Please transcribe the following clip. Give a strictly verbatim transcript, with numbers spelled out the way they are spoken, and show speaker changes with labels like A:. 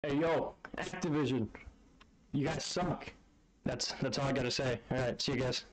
A: Hey yo, Activision, you guys suck. That's that's all I gotta say. All right, see you guys.